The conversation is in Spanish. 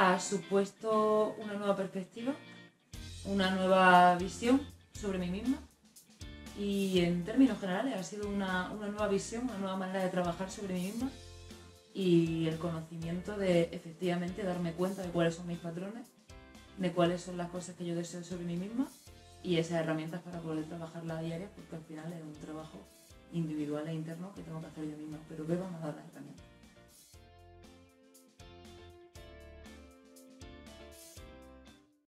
ha supuesto una nueva perspectiva, una nueva visión sobre mí misma y en términos generales ha sido una nueva visión, una nueva manera de trabajar sobre mí misma y el conocimiento de efectivamente darme cuenta de cuáles son mis patrones, de cuáles son las cosas que yo deseo sobre mí misma y esas herramientas para poder trabajarla a diario, porque al final es un trabajo individual e interno que tengo que hacer yo misma, pero que vamos a dar las herramientas.